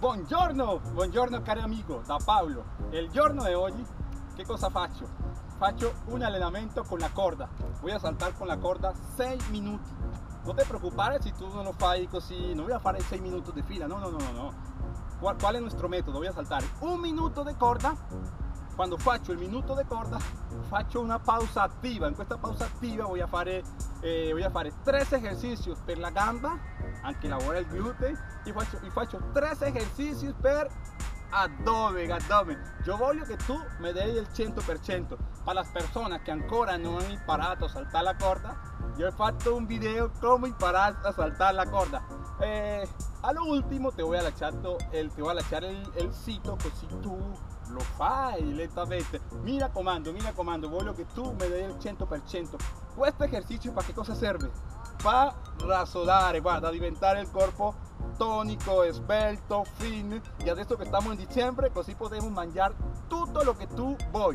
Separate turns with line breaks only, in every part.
Buongiorno, buongiorno cari amigo, da Paolo. Il giorno di oggi che cosa faccio? Faccio un allenamento con la corda. Voy a saltar con la corda 6 minuti. Non ti preoccupare se tu non lo fai così, non voy a fare 6 minuti di fila, no. ¿Cuál es nuestro método? Voy a saltar un minuto de corda. Cuando faccio il minuto de corda, faccio una pausa attiva. In questa pausa attiva voy a fare 3 esercizi per la gamba, anche lavora il gluteo, e faccio 3 esercizi per addome. Yo voglio che tu mi dai il 100%. Para las personas que ancora non hanno imparato a saltar la corda, yo he fatto un video come imparar a saltar la corda. A lo último te voy a lasciare el sito così tu lo fai lentamente. Mi raccomando, voglio che tu mi dai il 100%. Questo esercizio para che cosa serve? Para rassodare, guarda, diventare il corpo tonico, esbelto, fin. Y adesso che stiamo in dicembre, così possiamo mangiare tutto lo che tu vuoi.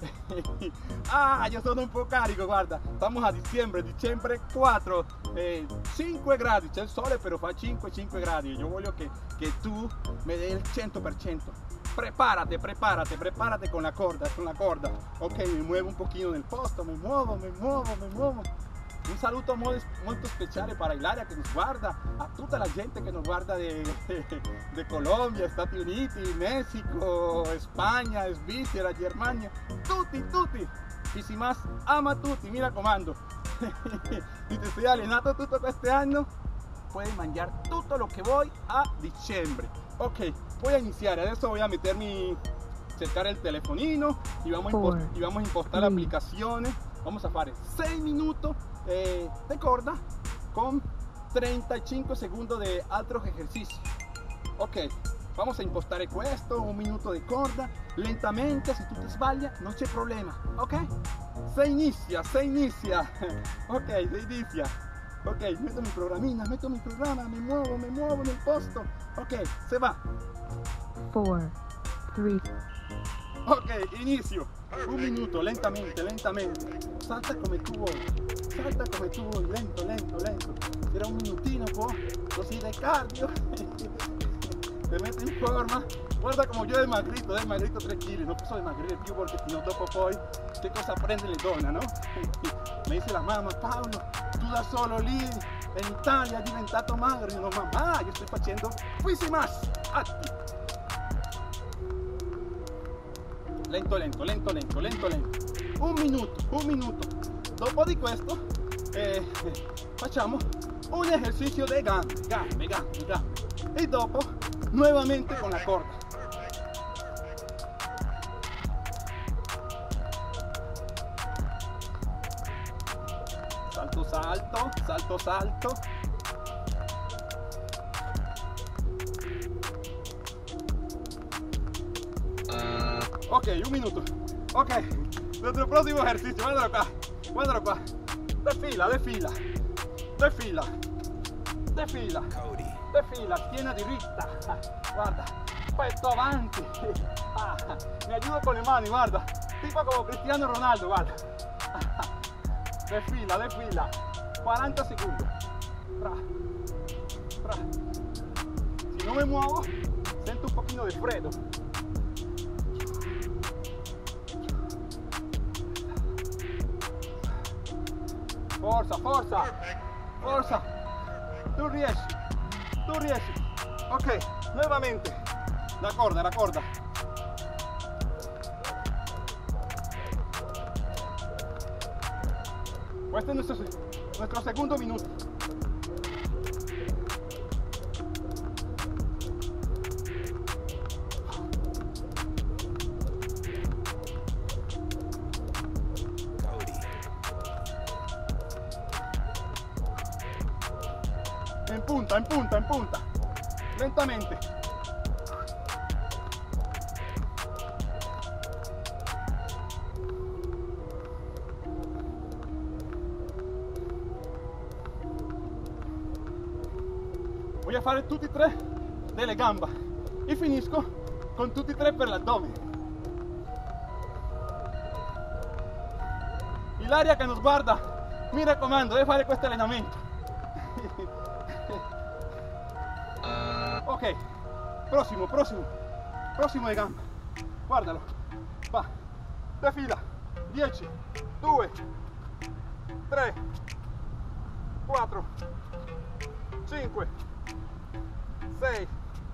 Io sono un po' carico, guarda, stiamo a dicembre 4, 5 gradi, c'è il sole però fa 5 gradi. Io voglio che tu mi dai il 100%. Prepárate con la corda. Ok, mi muevo un pochino nel posto, me muevo. Un saluto molto speciale para Ilaria che nos guarda, a tutta la gente che nos guarda de Colombia, Stati Uniti, Messico, Spagna, Svizzera, Germania, tutti. Y si más, ama tutti, mi raccomando. Si te estoy allenando tutto questo anno, puedes mangiare tutto lo que voy a diciembre. Ok, voy a iniciar, adesso voy a metermi, cercare il telefonino y vamos a impostar la aplicazione. Vamos a fare 6 minuti de corda con 35 segundos de otros ejercicios. Ok, vamos a impostare questo, un minuto de corda, lentamente, si tu te sbaglia non c'è problema, ok? Se inicia. Ok, se inicia. Ok, metto mi programma, me muevo nel posto. Ok, se va.
4, 3.
Ok, inizio. Un minuto, lentamente. Salta come tu vuoi, lento. Será un minutino così de cardio. Te metti in forma. Guarda como yo desmagrito 3 kg. Non posso dimagrire più perché fino dopo poi che cosa prende le donne, no? Mi dice la mamma: Paolo, tu da solo lì in Italia hai diventato magro. Io no, mamma, io sto facendo quisimas atti. Lento. Un minuto. Dopo di questo facciamo un esercizio de gambe. E dopo nuovamente con la corda. Salto. Ok, un minuto. Ok, nuestro próximo ejercicio, guardalo qua. De fila, schiena diritta. Guarda, petto avanti. Mi aiuto con le mani, guarda. Tipo como Cristiano Ronaldo, guarda. De fila. 40 segundos. Si no me muevo, siento un poquito de freddo. Forza. Tu riesci. Ok, nuevamente. La corda. Este es nuestro segundo minuto. En punta. Lentamente. Voy a fare tutti e 3 delle gambe e finisco con tutti e 3 per l'addome. Ilaria che nos guarda, mi raccomando, deve fare questo allenamento. Ok, Próximo, próximo. Próximo de gamba. Guardalo. Va. De fila. 10, 2, 3, 4, 5, 6,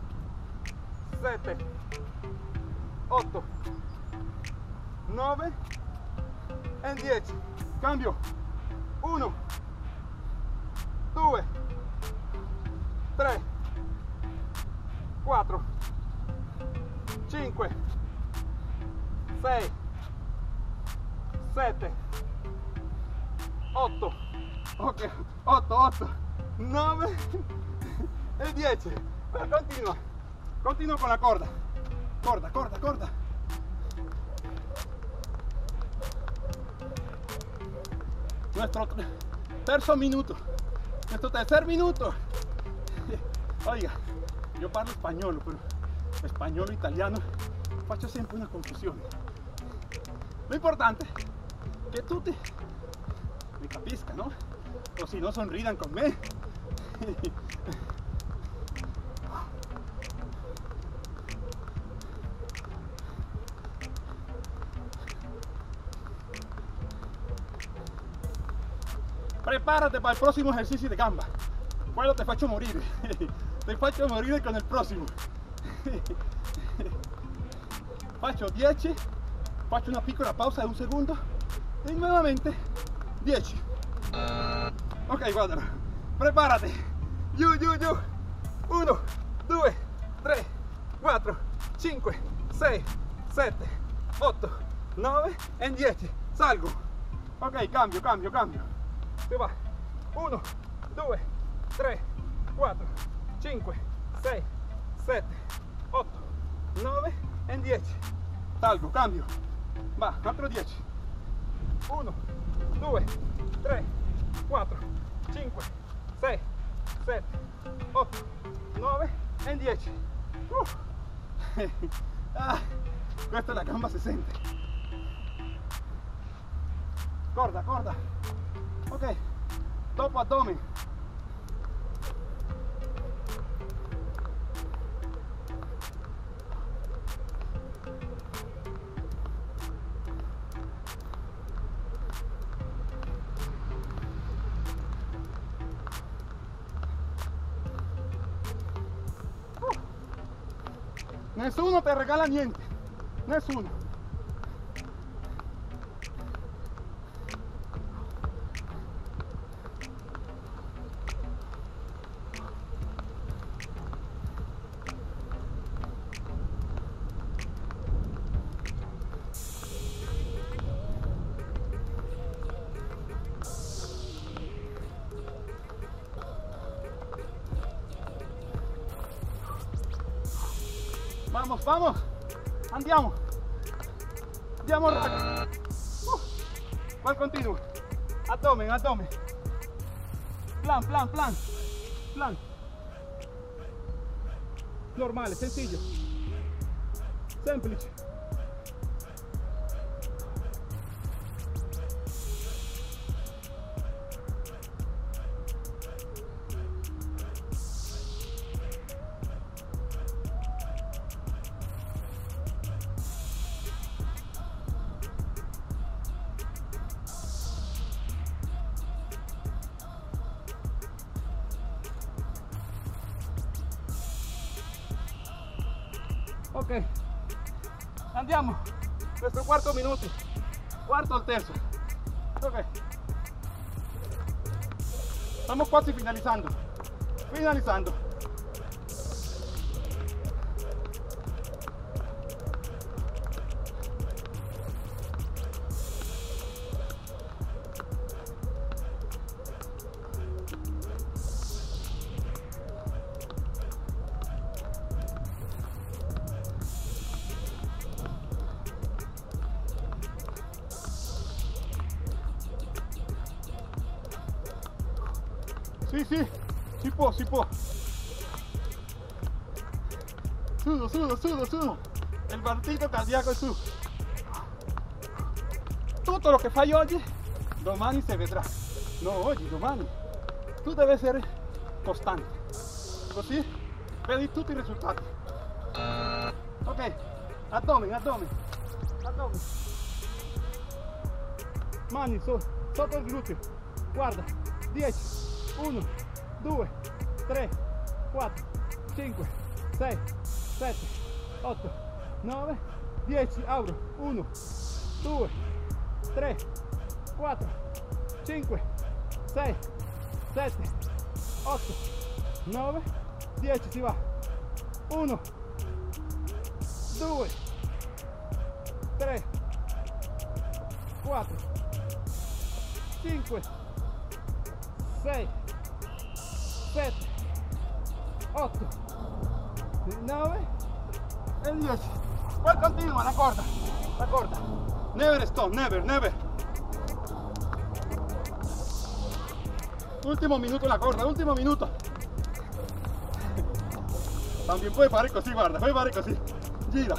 7, 8, 9 e 10. Cambio. 1, 2, 3, 4, 5, 6, 7, 8, ok, 8, 8, 9 e 10. Continua, continua con la corda. Corda, corda, corda. Nuestro tercer minuto. Nuestro tercer minuto. Oiga, io parlo spagnolo, però spagnolo e italiano faccio sempre una confusione. Lo importante è che tutti mi capiscano, o si no sonridan con me. Prepárate para el próximo ejercicio de gamba. Quello te faccio morire. Te faccio morire con il prossimo. Faccio 10, faccio una piccola pausa di un secondo e nuovamente 10. Ok, guardalo. Prepárate. Giù, giù, giù. 1, 2, 3, 4, 5, 6, 7, 8, 9 e 10. Salgo. Ok, cambio, cambio, cambio. Se va. 1, 2, 3, 4, 5, 6, 7, 8, 9 e 10. Salgo, cambio. Va, altro 10. 1, 2, 3, 4, 5, 6, 7, 8, 9 e 10. Questa è la gamba 60. Corda, corda. Ok, dopo addome. Nessuno te regala niente, nessuno. Vamos, vamos, andiamo, andiamo raga. Qual continuo, addome, addome, plan, plan, plan, plan, normale, sencillo, semplice. Ok, andiamo, questo quarto minuto, quarto al terzo. Ok, stiamo quasi finalizzando, finalizzando. Sì, sì, si può, si può. Sudo, sudo, sudo, sudo. Il battito cardiaco è su. Tutto lo che fai oggi, domani si vedrà. No, oggi, domani. Tu devi essere costante. Così vedi tutti i risultati. Ok, abdomen. Mani sotto il gluteo. Guarda, 10, 1, 2, 3, 4, 5, 6, 7, 8, 9, 10. Abro. 1, 2, 3, 4, 5, 6, 7, 8, 9, 10. Si va. 1, 2, 3, 4, 5, 6, 7, 8, 9 e 10. Poi continua la corda. Never stop, never. Último minuto la corda, último minuto. También puoi fare così, guarda, puoi fare così. Gira.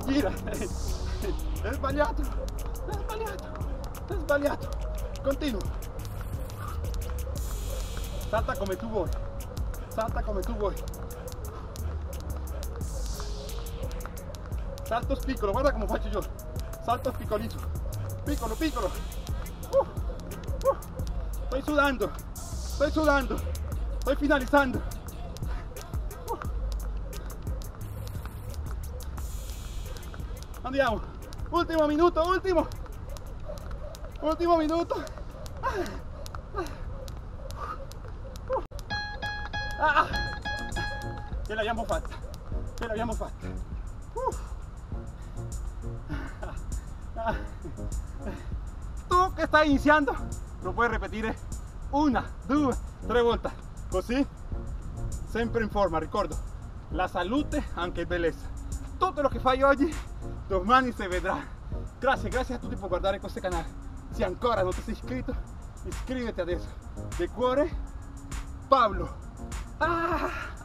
È sbagliato. Continua. Salta come tu vuoi. Salto piccolo, guarda come faccio io. Salto piccolito. Piccolo. Estoy sudando. Estoy finalizando. Andiamo. Ultimo minuto. Ce l'abbiamo fatta. Tu che stai iniziando lo puoi ripetere 1, 2, 3 volte, così sempre in forma. Ricordo, la salute anche bellezza. Tutto lo che fai oggi domani si vedrà. Grazie a tutti per guardare questo canale. Se ancora non ti sei iscritto, iscriviti adesso. De cuore, Pablo.